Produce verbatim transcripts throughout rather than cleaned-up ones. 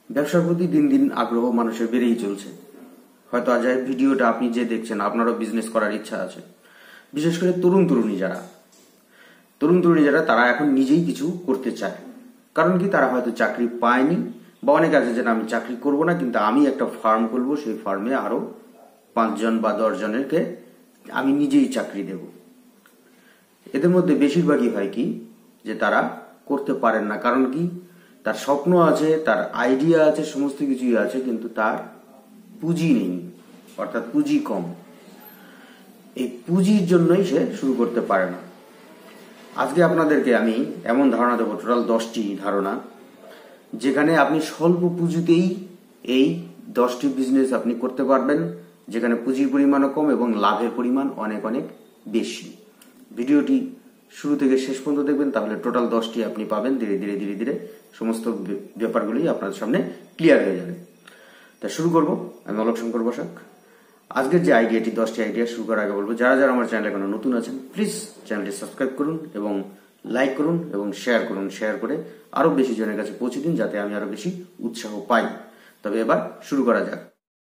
ব্যবসার প্রতি দিন দিন আগ্রহ মানুষের বেড়েই চলছে। হয়তো আজ এই ভিডিওটা আপনি যে দেখছেন আপনারও বিজনেস করার ইচ্ছা আছে। বিশেষ করে তরুণ তরুণী যারা তরুণ তরুণী যারা তারা এখন নিজেই কিছু করতে চায়। কারণ কি, তারা হয়তো চাকরি পায়নি, বা অনেক আছে যে আমি চাকরি করব না, কিন্তু আমি একটা ফার্ম করব, সেই ফার্মে আরো পাঁচজন বা দশ জনেরকে আমি নিজেই চাকরি দেব। এদের মধ্যে বেশিরভাগই হয় কি, যে তারা করতে পারেন না। কারণ কি, তার স্বপ্ন আছে, তার আইডিয়া আছে, সমস্ত কিছুই আছে, কিন্তু তার পুঁজি নেই, অর্থাৎ পুঁজি কম। এই পুঁজির জন্যই সে শুরু করতে পারে না। আজকে আপনাদেরকে আমি এমন ধারণা দেবো, টোটাল দশটি ধারণা, যেখানে আপনি স্বল্প পুঁজিতেই এই দশটি বিজনেস আপনি করতে পারবেন, যেখানে পুঁজির পরিমাণও কম এবং লাভের পরিমাণ অনেক অনেক বেশি। ভিডিওটি শুরু থেকে শেষ পর্যন্ত দেখবেন, তাহলে টোটাল দশটি আপনি পাবেন। ধীরে ধীরে ধীরে ধীরে সমস্ত ব্যাপারগুলি আপনার সামনে ক্লিয়ার হয়ে যাবে। তা শুরু করব। আমি অলোক শঙ্কর বসাক। আজকের যে আইডিয়াটি, দশটি আইডিয়া শুরু করার আগে বলবো, যারা যারা আমার চ্যানেলে এখনো নতুন আছেন, প্লিজ চ্যানেলটি সাবস্ক্রাইব করুন এবং লাইক করুন এবং শেয়ার করুন। শেয়ার করে আরো বেশি জনের কাছে পৌঁছে দিন, যাতে আমি আরো বেশি উৎসাহ পাই। তবে এবার শুরু করা যাক।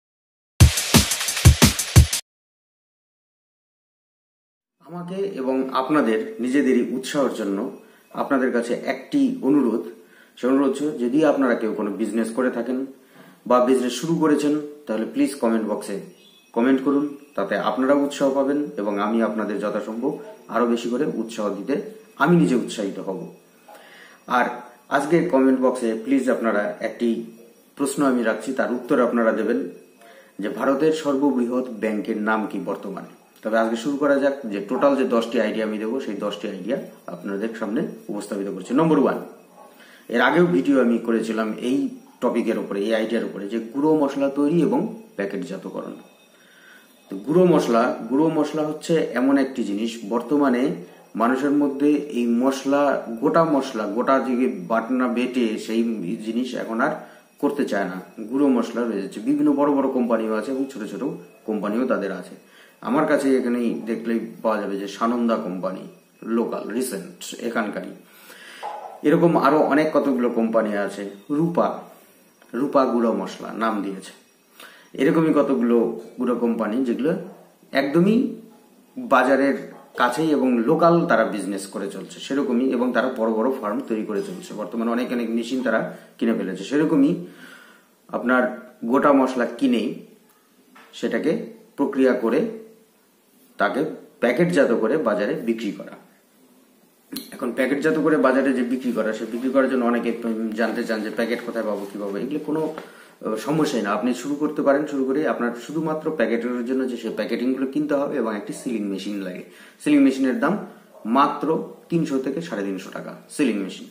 আমাকে এবং আপনাদের নিজেদেরই উৎসাহের জন্য আপনাদের কাছে একটি অনুরোধ। সে অনুরোধ হচ্ছে, যদি আপনারা কেউ কোনো বিজনেস করে থাকেন বা বিজনেস শুরু করেছেন, তাহলে প্লিজ কমেন্ট বক্সে কমেন্ট করুন। তাতে আপনারা উৎসাহ পাবেন এবং আমি আপনাদের যথাসম্ভব আরো বেশি করে উৎসাহ দিতে আমি নিজে উৎসাহিত হব। আর আজকে কমেন্ট বক্সে প্লিজ আপনারা একটি প্রশ্ন আমি রাখছি, তার উত্তর আপনারা দেবেন, যে ভারতের সর্ববৃহৎ ব্যাংকের নাম কি বর্তমানে। তবে আজকে শুরু করা যাক, যে টোটাল যে দশটি আইডিয়া আমি দেবো, সেই দশটি আইডিয়া আপনাদের সামনে উপস্থাপিত করছি। নম্বর ওয়ান, এর আগেও ভিডিও আমি করেছিলাম এই টপিকের উপরে, এই আইডিয়ার উপরে, যে গুঁড়ো মশলা তৈরি এবং প্যাকেটজাতকরণ। গুঁড়ো মশলা গুঁড়ো মশলা হচ্ছে এমন একটি জিনিস, বর্তমানে মানুষের মধ্যে এই মশলা, গোটা মশলা, গোটা যে বাটনা বেটে সেই জিনিস এখন আর করতে চায় না। গুঁড়ো মশলা রয়েছে, বিভিন্ন বড় বড় কোম্পানিও আছে এবং ছোট ছোট কোম্পানিও তাদের আছে। আমার কাছে এখানেই দেখলেই পাওয়া যাবে যে সানন্দা কোম্পানি, লোকাল রিসেন্ট এখানকারই, এরকম আরো অনেক কতগুলো কোম্পানি আছে। রূপা রূপা গুঁড়ো মশলা নাম দিয়েছে। এরকমই কতগুলো গুঁড়ো কোম্পানি, যেগুলো একদমই বাজারের কাছেই এবং লোকাল তারা বিজনেস করে চলছে সেরকমই, এবং তারা বড় বড় ফার্ম তৈরি করে চলছে। বর্তমানে অনেক অনেক মেশিন তারা কিনে ফেলেছে। সেরকমই আপনার গোটা মশলা কিনে সেটাকে প্রক্রিয়া করে তাকে প্যাকেটজাত করে বাজারে বিক্রি করা। এখন প্যাকেটজাত করে বাজারে যে বিক্রি করা, সে বিক্রি করার জন্য অনেকে জানতে চান যে প্যাকেট কোথায় পাবো, কি পাবো। এগুলো কোনো সমস্যাই না, আপনি শুরু করতে পারেন। শুরু করে আপনার শুধুমাত্র প্যাকেটের জন্য যে সেই প্যাকেটিং গুলো কিনতে হবে এবং একটি সিলিং মেশিন লাগে। সিলিং মেশিনের দাম মাত্র তিনশো থেকে সাড়ে তিনশো টাকা সিলিং মেশিন।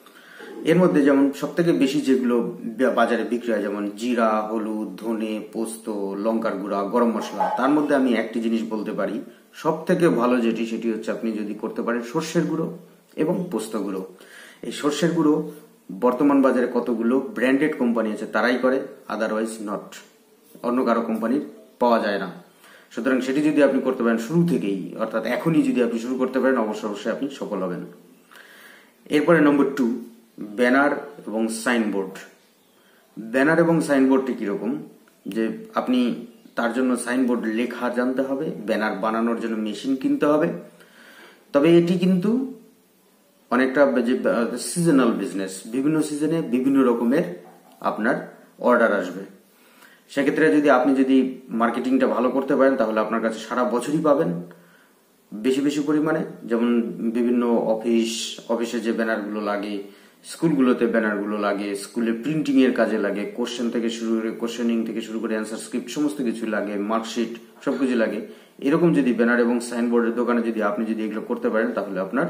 এর মধ্যে যেমন সব থেকে বেশি যেগুলো বাজারে বিক্রি হয়, যেমন জিরা, হলুদ, ধনে, পোস্ত, লঙ্কার গুঁড়া, গরম মশলা, তার মধ্যে আমি একটি জিনিস বলতে পারি, সব থেকে ভালো যেটি, সেটি হচ্ছে আপনি যদি করতে পারেন সর্ষের গুঁড়ো এবং পোস্ত গুঁড়ো। এই সর্ষের গুঁড়ো বর্তমান বাজারে কতগুলো ব্র্যান্ডেড কোম্পানি আছে তারাই করে, আদারওয়াইজ নট, অন্য কারো কোম্পানির পাওয়া যায় না। সুতরাং সেটি যদি আপনি করতে পারেন শুরু থেকেই, অর্থাৎ এখনই যদি আপনি শুরু করতে পারেন, অবশ্যই অবশ্যই আপনি সফল হবেন। এরপরে নম্বর টু, ব্যানার এবং সাইনবোর্ড। ব্যানার এবং সাইনবোর্ডটি কিরকম, যে আপনি তার জন্য সাইনবোর্ড লেখা জানতে হবে, ব্যানার বানানোর জন্য মেশিন কিনতে হবে। তবে এটি কিন্তু অনেকটা যে সিজনাল বিজনেস, বিভিন্ন সিজনে বিভিন্ন রকমের আপনার অর্ডার আসবে। সেক্ষেত্রে যদি আপনি যদি মার্কেটিংটা ভালো করতে পারেন, তাহলে আপনার কাছে সারা বছরই পাবেন বেশি বেশি পরিমাণে। যেমন বিভিন্ন অফিস অফিসে যে ব্যানারগুলো লাগে, স্কুলগুলোতে ব্যানারগুলো লাগে, স্কুলে প্রিন্টিং এর কাজে লাগে, কোশ্চেন থেকে শুরু করে কোশ্চেনিং থেকে শুরু করে অ্যান্সার স্ক্রিপ্ট সমস্ত কিছু লাগে, মার্কশিট সবকিছু লাগে। এরকম যদি ব্যানার এবং সাইনবোর্ডের দোকানে যদি আপনি যদি এগুলো করতে পারেন, তাহলে আপনার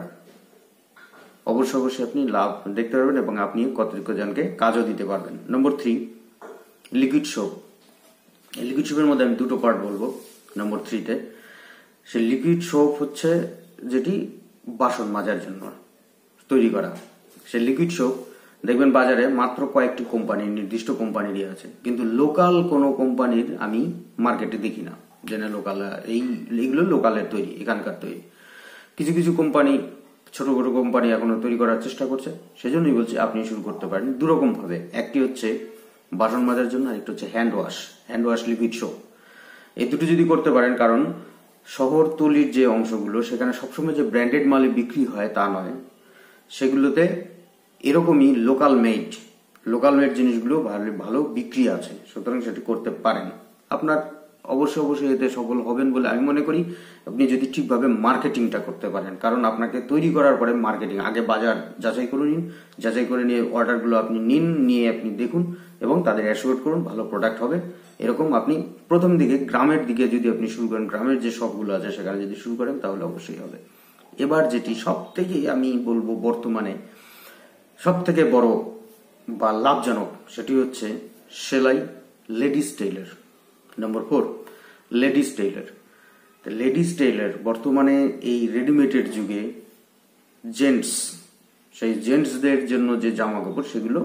অবশ্যই অবশ্যই আপনি লাভ দেখতে পারবেন এবং আপনি কতজনকে কাজও দিতে পারবেন। Number three, liquid soap. Liquid সোপের মধ্যে আমি দুটো পার্ট বলবো নম্বর থ্রিতে। সে লিকুইড সোপ হচ্ছে যেটি বাসন মাজার জন্য তৈরি করা। সে লিকুইড সোপ দেখবেন বাজারে মাত্র কয়েকটি কোম্পানির, নির্দিষ্ট কোম্পানিরই আছে, কিন্তু লোকাল কোনো কোম্পানির আমি মার্কেটে দেখি না। যেন লোকাল, এই এইগুলো লোকালের তৈরি, এখানকার তৈরি। কিছু কিছু কোম্পানি, ছোট ছোট কোম্পানি এখনো তৈরি করার চেষ্টা করছে। সেজন্যই বলছি আপনি শুরু করতে পারেন দুরকম ভাবে। একটি হচ্ছে বাসন মাজার জন্য, আর একটা হচ্ছে hand wash, hand wash liquid soap. এই দুটো যদি করতে পারেন, কারণ শহরতলির যে অংশগুলো সেখানে সবসময় যে ব্র্যান্ডেড মালে বিক্রি হয় তা নয়, সেগুলোতে এরকমই লোকাল মেড লোকাল মেড জিনিসগুলো ভালো ভালো বিক্রি আছে, সুতরাং সেটি করতে পারেন। আপনার অবশ্যই অবশ্যই এতে সফল হবেন বলে আমি মনে করি, আপনি যদি ঠিকভাবে মার্কেটিংটা করতে পারেন। কারণ আপনাকে তৈরি করার পরে মার্কেটিং, আগে বাজার যাচাই করে নিন, যাচাই করে নিয়ে অর্ডারগুলো আপনি নিন, নিয়ে আপনি দেখুন এবং তাদের অ্যাসিওর করুন ভালো প্রোডাক্ট হবে। এরকম আপনি প্রথম দিকে গ্রামের দিকে যদি আপনি শুরু করেন, গ্রামের যে শপগুলো আছে সেখানে যদি শুরু করেন তাহলে অবশ্যই হবে। এবার যেটি সব থেকে আমি বলবো বর্তমানে সব থেকে বড় বা লাভজনক, সেটি হচ্ছে সেলাই, ladies tailor. Number four, ladies tailor. Ladies tailor বর্তমানে এই রেডিমেডের যুগে জেন্টস, সেই জেন্টসদের জন্য যে জামা কাপড় সেগুলো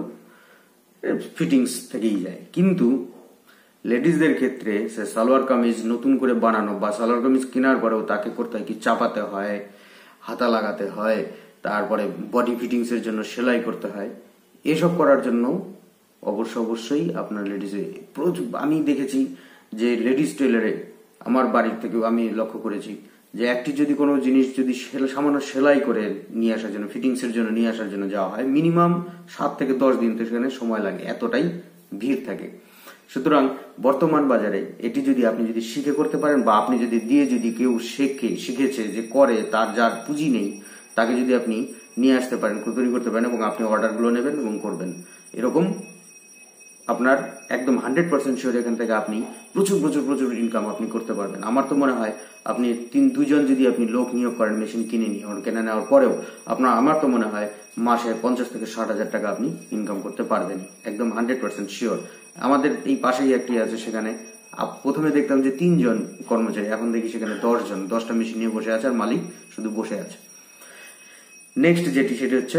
ফিটিংস থেকেই যায়, কিন্তু লেডিসদের ক্ষেত্রে সে সালোয়ার কামিজ নতুন করে বানানো বা সালোয়ার কামিজ কেনার পরেও তাকে করতে হয় কি চাপাতে হয়, হাতা লাগাতে হয়, তারপরে বডি ফিটিংস এর জন্য সেলাই করতে হয়। এসব করার জন্য অবশ্য অবশ্যই আপনার লেডিসে আমি দেখেছি যে লেডিস টেইলারে আমার বাড়ির থেকেও আমি লক্ষ্য করেছি যে একটি যদি কোনো জিনিস যদি সামান্য সেলাই করে নিয়ে আসার জন্য, ফিটিংস এর জন্য নিয়ে আসার জন্য যাওয়া হয়, মিনিমাম সাত থেকে দশ দিন তো সেখানে সময় লাগে, এতটাই ভিড় থাকে। সুতরাং বর্তমান বাজারে এটি যদি আপনি যদি শিখে করতে পারেন, বা আপনি যদি দিয়ে যদি কেউ শেখে শিখেছে যে করে, তার যার পুঁজি নেই, তাকে যদি আপনি নিয়ে আসতে পারেন, তৈরি করতে পারেন এবং আপনি অর্ডারগুলো নেবেন এবং করবেন, এরকম আপনার একদম হান্ড্রেড পার্সেন্ট শিওর এখান থেকে আপনি প্রচুর প্রচুর প্রচুর ইনকাম আপনি করতে পারবেন। আমার তো মনে হয় আপনি তিন দুজন যদি আপনি লোক নিয়োগ করেন মেশিন কিনে নিয়ে কিনে নেওয়ার পরেও আপনার, আমার তো মনে হয় মাসে পঞ্চাশ থেকে ষাট হাজার টাকা আপনি ইনকাম করতে পারবেন, একদম হান্ড্রেড পার্সেন্ট শিওর। আমাদের এই পাশেই একটি আছে, সেখানে প্রথমে দেখতাম যে তিনজন কর্মচারী, এখন দেখি সেখানে দশ জন, দশটা মেশিন নিয়ে বসে আছে আর মালিক শুধু বসে আছে। নেক্সট যেটি সেটি হচ্ছে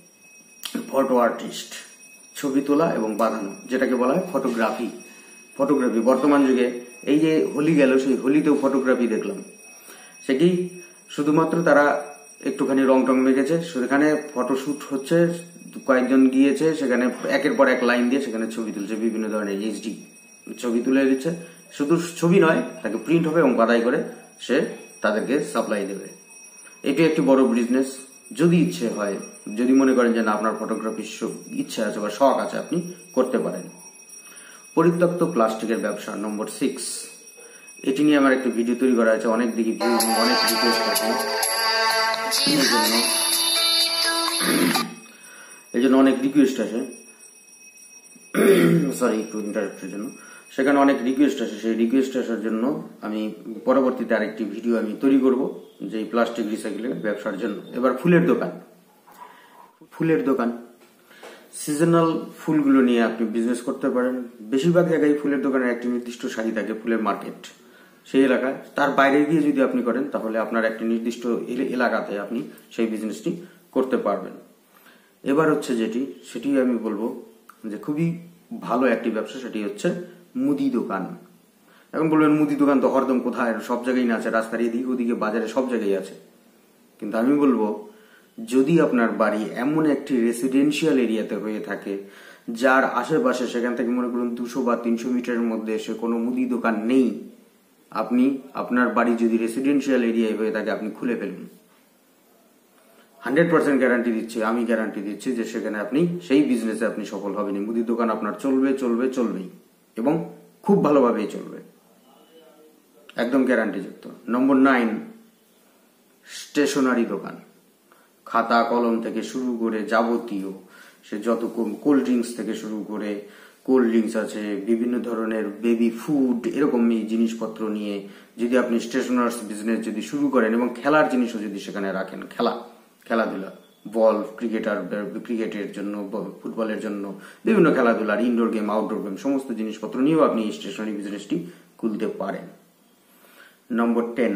ফটো আর্টিস্ট, ছবি তোলা এবং বাঁধানো, যেটাকে বলা হয় ফটোগ্রাফি। ফটোগ্রাফি বর্তমান যুগে এই যে হোলি গেল, সেই হোলিতেও ফটোগ্রাফি দেখলাম। সে কি শুধুমাত্র তারা একটুখানি রং টং মেখেছে, সেখানে ফটোশুট হচ্ছে, কয়েকজন গিয়েছে সেখানে একের পর এক লাইন দিয়ে সেখানে ছবি তুলছে, বিভিন্ন ধরনের এইচডি ছবি তুলে দিচ্ছে। শুধু ছবি নয়, তাকে প্রিন্ট হবে এবং বাদাই করে সে তাদেরকে সাপ্লাই দেবে। এটি একটি বড় বিজনেস। যদি ইচ্ছে হয়, যদি মনে করেন যে না আপনার ফটোগ্রাফির ইচ্ছা আছে বা শখ আছে, আপনি করতে পারেন। পরিত্যক্ত প্লাস্টিকের ব্যবসা নম্বর সিক্স, এটি নিয়ে আমার একটা ভিডিও তৈরি করা আছে, অনেক দিকে ভিউ, অনেক রিকোয়েস্ট আছে, এই জন্য অনেক রিকোয়েস্ট আছে, সরি একটু ইন্টারাপ্টের জন্য, সেখানে অনেক রিকোয়েস্ট আছে। সেই রিকোয়েস্ট আসার জন্য আমি পরবর্তীতে আরেকটি ভিডিও আমি তৈরি করব যে প্লাস্টিক রিসাইকেলের ব্যবসার জন্য। এবার ফুলের দোকান, ফুলের দোকান সিজনাল ফুলগুলো নিয়ে আপনি বিজনেস করতে পারেন। বেশিরভাগ জায়গায় ফুলের দোকানের একটি নির্দিষ্ট সারি থাকে, ফুলের মার্কেট, সেই এলাকায়। তার বাইরে গিয়ে যদি আপনি করেন তাহলে আপনার একটি নির্দিষ্ট এলাকাতে আপনি সেই বিজনেসটি করতে পারবেন। এবার হচ্ছে যেটি, সেটি আমি বলবো যে খুবই ভালো একটি ব্যবসা, সেটি হচ্ছে মুদি দোকান। এখন বলবেন মুদি দোকান তো হরদম কোথায়, সব জায়গায় না আছে, রাস্তার এদিকে ওদিকে বাজারে সব জায়গায় আছে। কিন্তু আমি বলবো যদি আপনার বাড়ি এমন একটি রেসিডেন্সিয়াল এরিয়াতে হয়ে থাকে যার আশেপাশে সেখান থেকে মনে করুন দুশো বা তিনশো মিটারের মধ্যে এসে কোনো মুদি দোকান নেই, আপনি আপনার বাড়ি যদি রেসিডেন্সিয়াল এরিয়ায় হয়ে থাকে আপনি খুলে ফেলুন। হান্ড্রেড পার্সেন্ট গ্যারান্টি দিচ্ছি, আমি গ্যারান্টি দিচ্ছি যে সেখানে আপনি সেই বিজনেসে আপনি সফল হবেন। মুদির দোকান আপনার চলবে চলবে চলবেই এবং খুব ভালোভাবেই চলবে, একদম গ্যারান্টিযুক্ত। নম্বর নাইন, স্টেশনারি দোকান। খাতা কলম থেকে শুরু করে যাবতীয়, সে যত কোল্ড ড্রিঙ্কস থেকে শুরু করে, কোল্ড ড্রিঙ্কস আছে, বিভিন্ন ধরনের বেবি ফুড, এরকম জিনিসপত্র নিয়ে যদি আপনি স্টেশনার্স বিজনেস যদি শুরু করেন এবং খেলার জিনিসও যদি সেখানে রাখেন, খেলা খেলাধুলা, বল, ক্রিকেটার ক্রিকেটের জন্য, ফুটবলের জন্য, বিভিন্ন খেলাধুলার, ইনডোর গেম, আউটডোর গেম, সমস্ত জিনিসপত্র নিয়েও আপনি স্টেশনারি বিজনেসটি খুলতে পারেন। নম্বর টেন,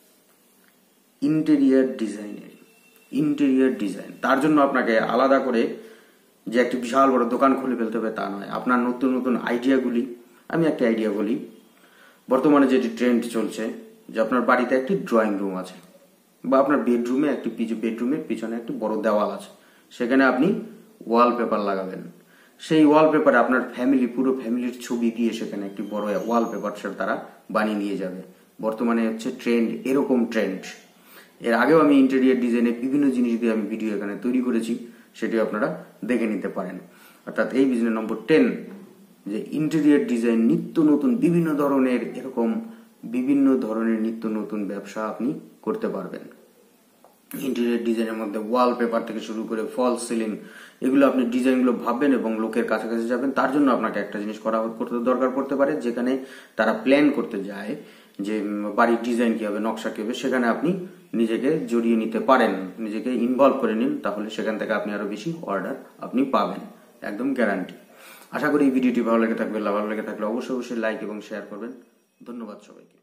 ইন্টেরিয়ার ডিজাইনের ইন্টেরিয়ার ডিজাইন। তার জন্য আপনাকে আলাদা করে যে একটি বিশাল বড় দোকান খুলে ফেলতে হবে তা নয়। আপনার নতুন নতুন আইডিয়াগুলি, আমি একটা আইডিয়া বলি, বর্তমানে যেটি ট্রেন্ড চলছে যে আপনার বাড়িতে একটি ড্রয়িং রুম আছে বা আপনার বেডরুমে একটি বেডরুমের পিছনে একটি বড় দেওয়াল আছে, সেখানে আপনি ওয়ালপেপার লাগাবেন। সেই ওয়ালপেপারে আপনার ফ্যামিলি পুরো ফ্যামিলির ছবি দিয়ে সেখানে একটি বড় ওয়ালপেপার তারা বানিয়ে নিয়ে যাবে। বর্তমানে হচ্ছে ট্রেন্ড, এরকম ট্রেন্ড। এর আগেও আমি ইন্টেরিয়ার ডিজাইনে বিভিন্ন জিনিস দিয়ে আমি ভিডিও এখানে তৈরি করেছি, সেটিও আপনারা দেখে নিতে পারেন। অর্থাৎ এই বিজনেস নম্বর টেন, যে ইন্টেরিয়ার ডিজাইন নিত্য নতুন বিভিন্ন ধরনের এরকম বিভিন্ন ধরনের নিত্য নতুন ব্যবসা আপনি করতে পারবেন। ইন্টেরিয়ার ডিজাইনের মধ্যে ওয়ালপেপার থেকে শুরু করে ফল সিলিং, এগুলো আপনি ডিজাইনগুলো ভাববেন এবং লোকের কাছাকাছি যাবেন। তার জন্য আপনাকে একটা জিনিস করা করতে দরকার পড়তে পারে, যেখানে তারা প্ল্যান করতে যায় যে বাড়ির ডিজাইন কি হবে, নকশা কি হবে, সেখানে আপনি নিজেকে জড়িয়ে নিতে পারেন, নিজেকে ইনভলভ করে নিন, তাহলে সেখান থেকে আপনি আরো বেশি অর্ডার আপনি পাবেন, একদম গ্যারান্টি। আশা করি এই ভিডিওটি ভালো লেগে থাকবে। ভালো লেগে থাকলে অবশ্যই অবশ্যই লাইক এবং শেয়ার করবেন। ধন্যবাদ সবাইকে।